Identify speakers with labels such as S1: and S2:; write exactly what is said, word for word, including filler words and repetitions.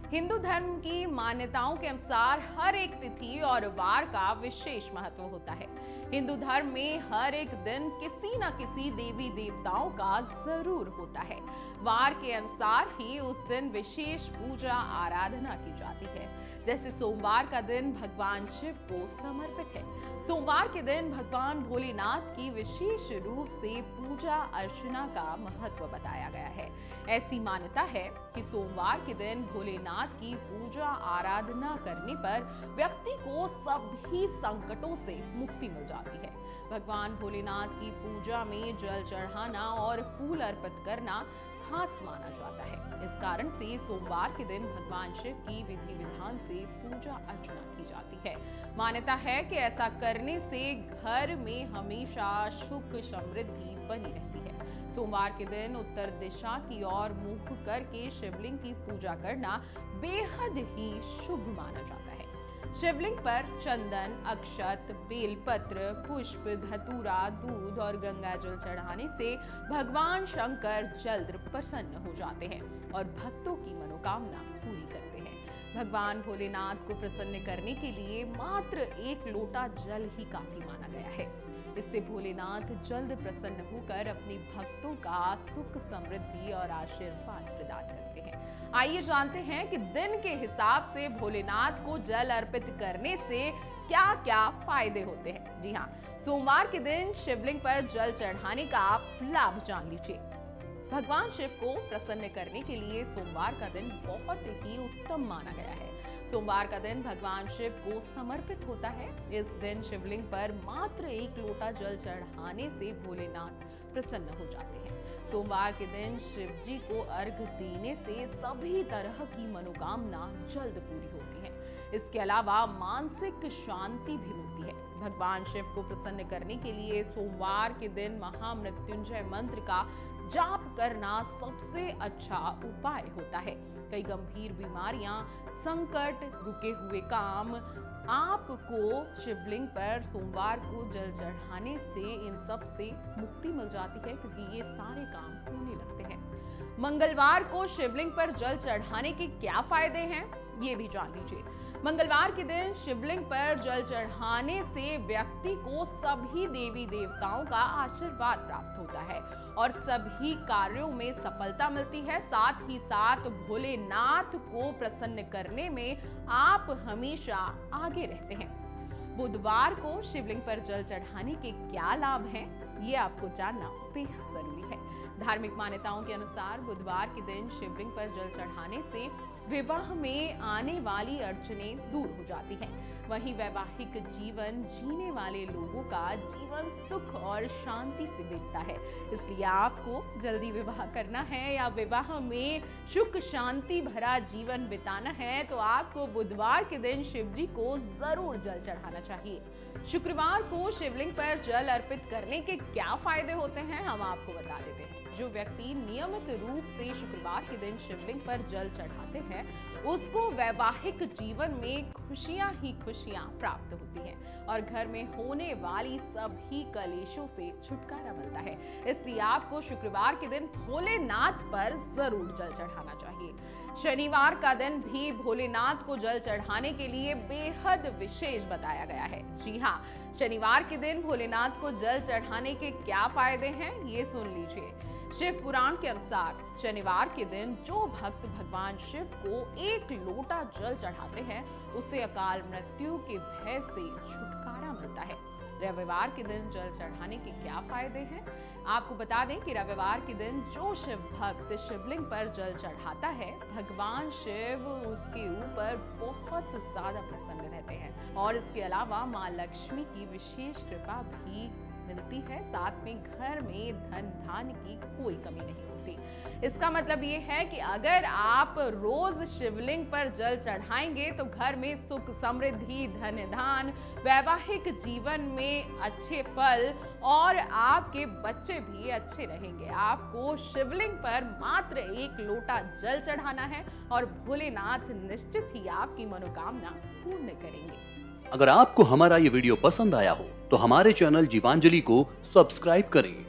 S1: हिंदू धर्म की मान्यताओं के अनुसार हर एक तिथि और वार का विशेष महत्व होता है। हिंदू धर्म में हर एक दिन किसी न किसी देवी देवताओं का जरूर होता है। वार के अनुसार ही उस दिन विशेष पूजा आराधना की जाती है। जैसे सोमवार का दिन भगवान शिव को समर्पित है। सोमवार के दिन भगवान भोलेनाथ की विशेष रूप से पूजा अर्चना का महत्व बताया गया है। ऐसी मान्यता है कि सोमवार के दिन भोलेनाथ की पूजा आराधना करने पर व्यक्ति को सभी संकटों से मुक्ति मिल जाती है। भगवान भोलेनाथ की पूजा में जल चढ़ाना और फूल अर्पित करना खास माना जाता है। इस कारण से सोमवार के दिन भगवान शिव की विधि विधान से पूजा अर्चना की जाती है। मान्यता है कि ऐसा करने से घर में हमेशा सुख समृद्धि बनी रहती है। सोमवार के दिन उत्तर दिशा की ओर मुख करके शिवलिंग की पूजा करना बेहद ही शुभ माना जाता है। शिवलिंग पर चंदन, अक्षत, बेलपत्र, पुष्प, धतूरा, दूध और गंगा जल चढ़ाने से भगवान शंकर जल्द प्रसन्न हो जाते हैं और भक्तों की मनोकामना पूरी करते हैं। भगवान भोलेनाथ को प्रसन्न करने के लिए मात्र एक लोटा जल ही काफी माना गया है। इससे भोलेनाथ जल्द प्रसन्न होकर अपने भक्तों का सुख, समृद्धि और आशीर्वाद प्रदान करते हैं। आइए जानते हैं कि दिन के हिसाब से भोलेनाथ को जल अर्पित करने से क्या क्या फायदे होते हैं। जी हाँ, सोमवार के दिन शिवलिंग पर जल चढ़ाने का आप लाभ जान लीजिए। भगवान शिव को प्रसन्न करने के लिए सोमवार का दिन बहुत ही उत्तम माना गया है। सोमवार का दिन भगवान शिव को समर्पित होता है। इस दिन शिवलिंग पर मात्र एक लोटा जल चढ़ाने से भोलेनाथ प्रसन्न हो जाते हैं। सोमवार के दिन शिव जी को अर्घ देने से सभी तरह की मनोकामना जल्द पूरी होती है। इसके अलावा मानसिक शांति भी मिलती है। भगवान शिव को प्रसन्न करने के लिए सोमवार के दिन महामृत्युंजय मंत्र का जाप करना सबसे अच्छा उपाय होता है। कई गंभीर बीमारियां, संकट, रुके हुए काम, आपको शिवलिंग पर सोमवार को जल चढ़ाने से इन सब से मुक्ति मिल जाती है, क्योंकि ये सारे काम होने लगते हैं। मंगलवार को शिवलिंग पर जल चढ़ाने के क्या फायदे हैं, ये भी जान लीजिए। मंगलवार के दिन शिवलिंग पर जल चढ़ाने से व्यक्ति को सभी देवी देवताओं का आशीर्वाद प्राप्त होता है और सभी कार्यों में सफलता मिलती है। साथ ही साथ भोलेनाथ को प्रसन्न करने में आप हमेशा आगे रहते हैं। बुधवार को शिवलिंग पर जल चढ़ाने के क्या लाभ हैं, ये आपको जानना बेहद जरूरी है। धार्मिक मान्यताओं के अनुसार बुधवार के दिन शिवलिंग पर जल चढ़ाने से विवाह में आने वाली अड़चनें दूर हो जाती हैं। वहीं वैवाहिक जीवन जीने वाले लोगों का जीवन सुख और शांति से बीतता है। इसलिए आपको जल्दी विवाह करना है या विवाह में सुख शांति भरा जीवन बिताना है तो आपको बुधवार के दिन शिव जी को जरूर जल चढ़ाना चाहिए। शुक्रवार को शिवलिंग पर जल अर्पित करने के क्या फायदे होते हैं, हम आपको बता देते हैं। जो व्यक्ति नियमित रूप से शुक्रवार के दिन शिवलिंग पर जल चढ़ाते हैं उसको वैवाहिक जीवन में खुशियां ही खुशियां प्राप्त होती हैं और घर में होने वाली सभी कलेशों से छुटकारा मिलता है। इसलिए आपको शुक्रवार के दिन भोलेनाथ पर जरूर जल चढ़ाना चाहिए। शनिवार का दिन भी भोलेनाथ को जल चढ़ाने के लिए बेहद विशेष बताया गया है। जी हाँ, शनिवार के दिन भोलेनाथ को जल चढ़ाने के क्या फायदे हैं, ये सुन लीजिए। शिव पुराण के अनुसार शनिवार के दिन जो भक्त भगवान शिव को एक लोटा जल चढ़ाते हैं उसे अकाल मृत्यु के भय से छुटकारा मिलता है। रविवार के दिन जल चढ़ाने के क्या फायदे हैं, आपको बता दें कि रविवार के दिन जो शिव भक्त शिवलिंग पर जल चढ़ाता है भगवान शिव उसके ऊपर बहुत ज्यादा प्रसन्न रहते हैं और इसके अलावा माँ लक्ष्मी की विशेष कृपा भी मिलती है। साथ में घर में धन धान्य की कोई कमी नहीं होती। इसका मतलब ये है कि अगर आप रोज शिवलिंग पर जल चढ़ाएंगे तो घर में सुख समृद्धि, धन धान, वैवाहिक जीवन में अच्छे फल और आपके बच्चे भी अच्छे रहेंगे। आपको शिवलिंग पर मात्र एक लोटा जल चढ़ाना है और भोलेनाथ निश्चित ही आपकी मनोकामना पूर्ण करेंगे।
S2: अगर आपको हमारा ये वीडियो पसंद आया हो तो हमारे चैनल जीवांजलि को सब्सक्राइब करें